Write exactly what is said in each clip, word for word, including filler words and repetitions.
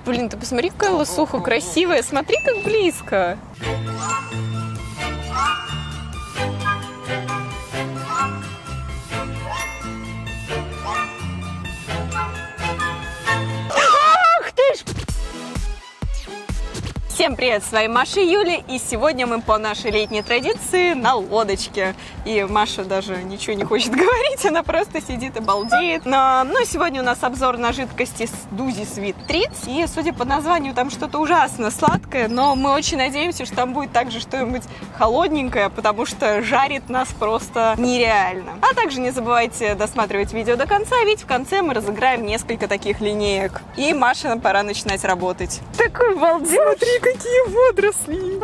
Блин, ты посмотри, какая лосуха красивая. Смотри, как близко. Всем привет, с вами Маша и Юля, и сегодня мы по нашей летней традиции на лодочке. И Маша даже ничего не хочет говорить, она просто сидит и балдеет. Но, но сегодня у нас обзор на жидкости Дузи Sweet Treats, и судя по названию там что-то ужасно сладкое, но мы очень надеемся, что там будет также что-нибудь холодненькое, потому что жарит нас просто нереально. А также не забывайте досматривать видео до конца, ведь в конце мы разыграем несколько таких линеек. И Маше нам пора начинать работать. Такой балдеж! Смотри, какие водоросли!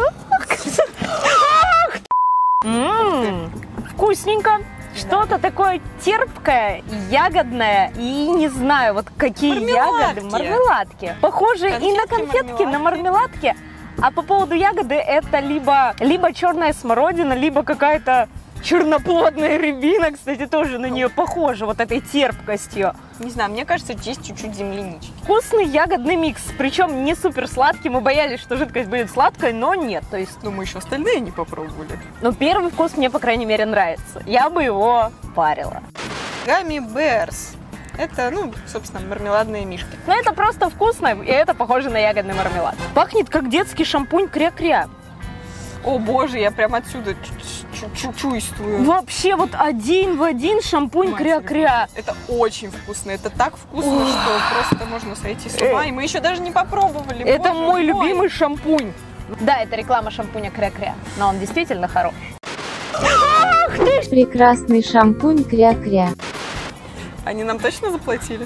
Ммм, вкусненько. Что-то такое терпкое, ягодное и не знаю, вот какие Мармеладки. ягоды. Мармеладки. Похоже Конфетки, и на конфетки, мармеладки. на мармеладки. А по поводу ягоды это либо, либо черная смородина, либо какая-то черноплодная рябина, кстати, тоже на нее похожа вот этой терпкостью. Не знаю, мне кажется, здесь чуть-чуть землянички. Вкусный ягодный микс, причем не супер сладкий. Мы боялись, что жидкость будет сладкой, но нет. То есть, Но мы еще остальные не попробовали. ну, первый вкус мне, по крайней мере, нравится. Я бы его парила. Гамми Берс. Это, ну, собственно, мармеладные мишки. Но это просто вкусно, и это похоже на ягодный мармелад. Пахнет как детский шампунь кря-кря. О боже, я прям отсюда чувствую. Вообще вот один в один шампунь кря-кря. Это очень вкусно. Это так вкусно, что просто можно сойти с ума. И мы еще даже не попробовали. Это Боже мой мой. любимый шампунь. Да, это реклама шампуня кря-кря, но он действительно хорош. Прекрасный шампунь кря-кря. Они нам точно заплатили?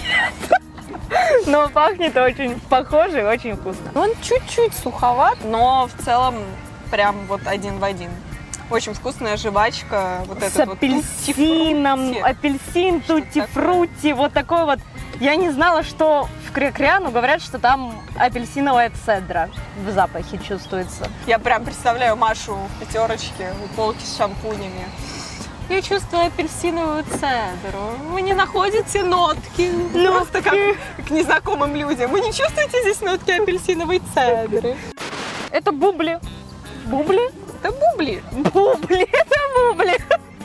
Но пахнет очень похоже и очень вкусно. Он чуть-чуть суховат, но в целом прям вот один в один. Очень вкусная жвачка. Вот С этот апельсином, вот апельсин, Что тутти-фрути, вот такой вот. Я не знала, что в кря-кря, но говорят, что там апельсиновая цедра в запахе чувствуется. Я прям представляю Машу в пятерочке у полки с шампунями. Я чувствую апельсиновую цедру. Вы не находите нотки? Просто как к незнакомым людям. Вы не чувствуете здесь нотки апельсиновой цедры? Это бубли. Бубли? Это бубли. Бубли, это бубли.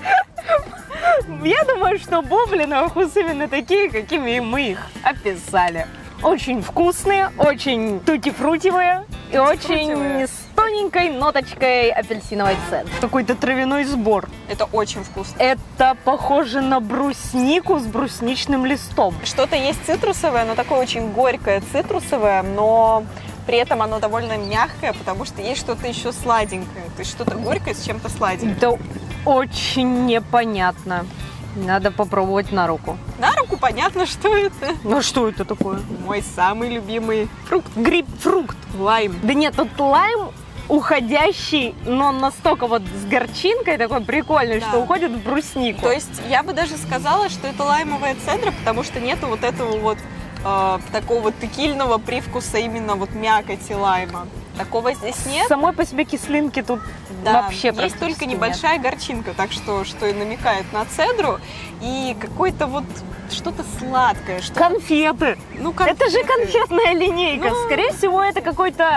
Я думаю, что бубли на вкус именно такие, какими мы их описали. Очень вкусные, очень тутти-фрутивые и очень с тоненькой ноточкой апельсиновой цедры. Какой-то травяной сбор. Это очень вкусно. Это похоже на бруснику с брусничным листом. Что-то есть цитрусовое, но такое очень горькое цитрусовое, но при этом оно довольно мягкое, потому что есть что-то еще сладенькое. То есть что-то горькое с чем-то сладеньким. Это очень непонятно. Надо попробовать на руку. На руку понятно, что это. Ну что это такое? Мой самый любимый фрукт. Грейпфрукт. Лайм. Да нет, тут лайм уходящий, но настолько вот с горчинкой такой прикольный, Да. что уходит в бруснику. То есть я бы даже сказала, что это лаймовая цедра, потому что нету вот этого вот э, такого текильного привкуса именно вот мякоти лайма. Такого здесь нет. Самой по себе кислинки тут Да, вообще есть практически только нет. небольшая горчинка, так что, что и намекает на цедру, и какое-то вот что-то сладкое. Что... Конфеты. Ну, Это же конфетная линейка. Ну. Скорее всего, это какой-то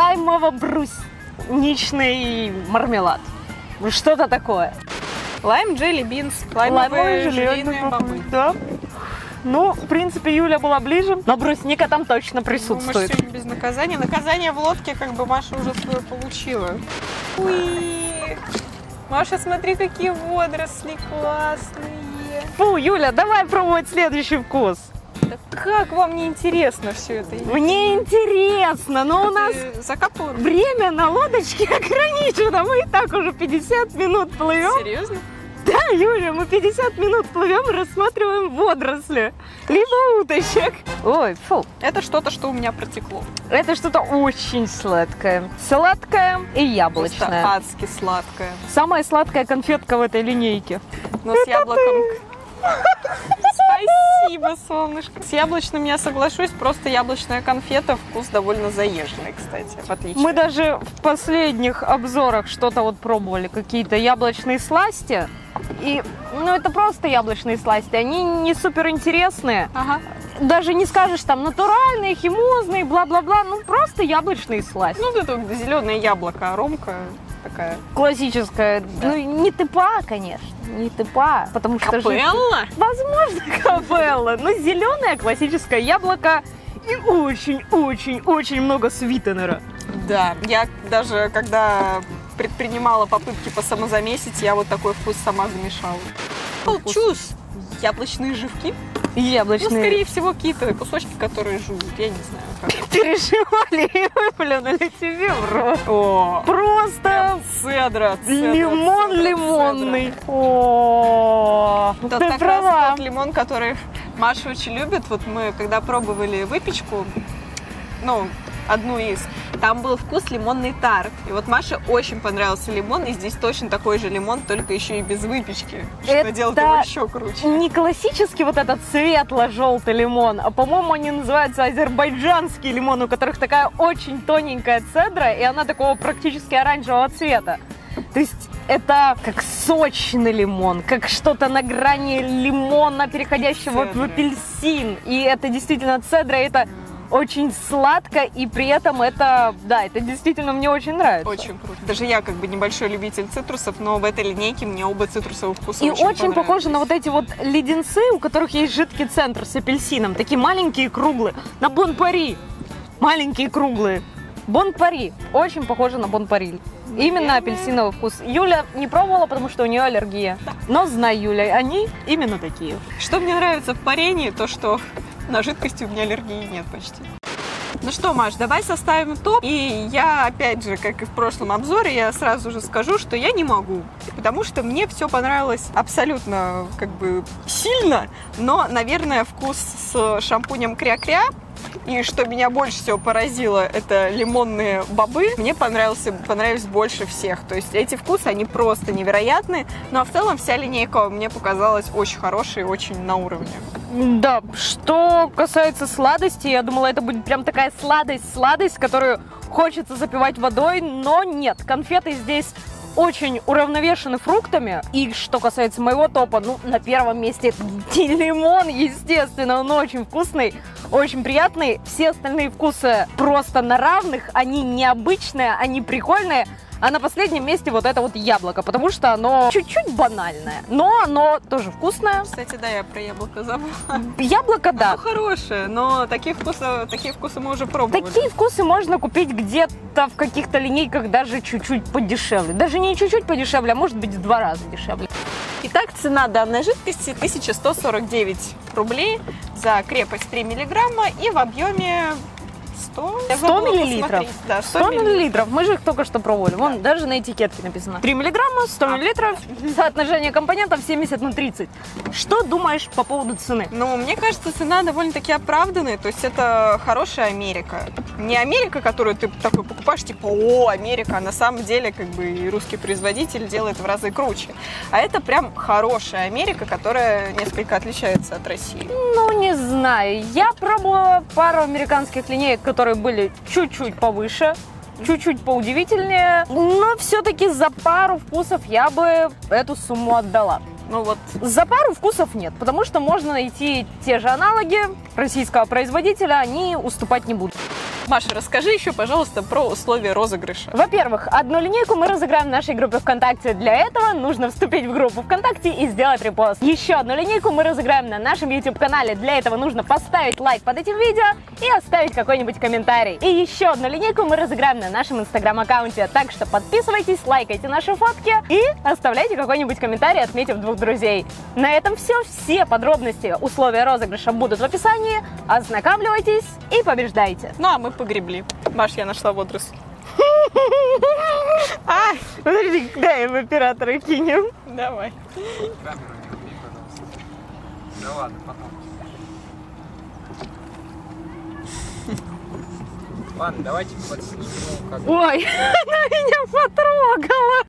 лаймово-брусничный мармелад. Что-то такое. Лайм, джелли, бинс, лаймовые желейные бобы. Да. Ну, в принципе, Юля была ближе, но брусника там точно Ну, мы же присутствует. сегодня без наказания. Наказание в лодке, как бы Маша уже свое получила. Уи! Маша, смотри, какие водоросли классные. Фу, Юля, давай пробовать следующий вкус. Да как вам не интересно все это? Мне интересно, но у нас Ты закапывала? время на лодочке ограничено. Мы и так уже пятьдесят минут плывем. Серьезно? Да, Юля, мы пятьдесят минут плывем и рассматриваем водоросли. Либо уточек. Ой, фу. Это что-то, что у меня протекло. Это что-то очень сладкое. Сладкое и яблочное. Просто адски сладкое. Самая сладкая конфетка в этой линейке. Но с яблоком... Спасибо, солнышко. С яблочным я соглашусь, просто яблочная конфета, вкус довольно заезженный, кстати, в отличие. Мы даже в последних обзорах что-то вот пробовали, какие-то яблочные сласти. И, ну, это просто яблочные сласти, они не супер интересные. Ага. даже не скажешь там натуральный, химозный, бла-бла-бла, ну просто яблочный слазь. Ну, вот это зеленое яблоко, аромка такая. Классическая. Ну, не тыпа, конечно, не тыпа, потому что... Капелла? Же... Возможно, капелла, но зеленое классическое яблоко и очень-очень-очень много свитенера. Да, я даже когда предпринимала попытки по самозамесить, я вот такой вкус сама замешала. Получусь яблочные живки. Яблочные. Ну, скорее всего, какие-то кусочки, которые жуют, я не знаю как. Переживали и выплюнули тебе в рот. О, Просто цедра, цедра, лимон цедра, лимонный. цедра. О, Это ты как права. раз тот лимон, который Маша очень любит. Вот мы, когда пробовали выпечку, ну, одну из, там был вкус лимонный тарт. И вот Маше очень понравился лимон, и здесь точно такой же лимон, только еще и без выпечки, что Это делает его еще круче. Не классический вот этот светло-желтый лимон, а, по-моему, они называются азербайджанский лимон, у которых такая очень тоненькая цедра, и она такого практически оранжевого цвета. То есть это как сочный лимон, как что-то на грани лимона, переходящего Цедра. в апельсин. И это действительно цедра, это очень сладко, и при этом это, да, это действительно мне очень нравится. Очень круто. Даже я как бы небольшой любитель цитрусов, но в этой линейке мне оба цитрусовых вкуса И очень, очень похоже на вот эти вот леденцы, у которых есть жидкий центр с апельсином. Такие маленькие и круглые. На Бон-Пари. Маленькие и круглые. Бон-Пари. Очень похоже на Бон-Пари. Именно апельсиновый вкус. Юля не пробовала, потому что у нее аллергия. Но знаю, Юля, они именно такие. Что мне нравится в парении, то что на жидкости у меня аллергии нет почти. Ну что, Маш, давай составим топ. И я, опять же, как и в прошлом обзоре, я сразу же скажу, что я не могу. Потому что мне все понравилось абсолютно как бы сильно. Но, наверное, вкус с шампунем кря-кря. И что меня больше всего поразило, это лимонные бобы. Мне понравился, понравились больше всех. То есть эти вкусы, они просто невероятные. Но в целом вся линейка мне показалась очень хорошей, очень на уровне. Да, что касается сладости, я думала, это будет прям такая сладость-сладость, которую хочется запивать водой, но нет. Конфеты здесь очень уравновешены фруктами. И что касается моего топа, ну, на первом месте лимон, естественно, он очень вкусный, очень приятный. Все остальные вкусы просто на равных, они необычные, они прикольные. А на последнем месте вот это вот яблоко, потому что оно чуть-чуть банальное, но оно тоже вкусное. Кстати, да, я про яблоко забыла. Яблоко, да. Оно хорошее, но такие вкусы, такие вкусы мы уже пробовали. Такие вкусы можно купить где-то в каких-то линейках даже чуть-чуть подешевле. Даже не чуть-чуть подешевле, а может быть в два раза дешевле. Итак, цена данной жидкости тысяча сто сорок девять рублей за крепость три миллиграмма и в объеме сто, сто миллилитров. Да, сто миллилитров. Мы же их только что пробовали. Вон, даже на этикетке написано. три миллиграмма, сто миллилитров. Соотношение компонентов семьдесят на тридцать. Что думаешь по поводу цены? Ну, мне кажется, цена довольно-таки оправданная. То есть это хорошая Америка. Не Америка, которую ты такой покупаешь, типа, о, Америка. А на самом деле, как бы, и русский производитель делает в разы круче. А это прям хорошая Америка, которая несколько отличается от России. Ну, не знаю. Я пробовала пару американских линеек, которые были чуть-чуть повыше, чуть-чуть поудивительнее, но все-таки за пару вкусов я бы эту сумму отдала. Ну вот. За пару вкусов нет, потому что можно найти те же аналоги российского производителя, они уступать не будут. Маша, расскажи еще, пожалуйста, про условия розыгрыша. Во-первых, одну линейку мы разыграем в нашей группе ВКонтакте. Для этого нужно вступить в группу ВКонтакте и сделать репост. Еще одну линейку мы разыграем на нашем YouTube-канале. Для этого нужно поставить лайк под этим видео и оставить какой-нибудь комментарий. И еще одну линейку мы разыграем на нашем Инстаграм-аккаунте. Так что подписывайтесь, лайкайте наши фотки и оставляйте какой-нибудь комментарий, отметив двух друзей. На этом все. Все подробности, условия розыгрыша будут в описании. Ознакомьтесь и побеждайте. Ну, а мы погребли. Маш, я нашла водоросль. А, подожди, дай им оператора кинем. Давай. Да ладно, потом. Ладно, давайте подснимем. Ой, она меня потрогала.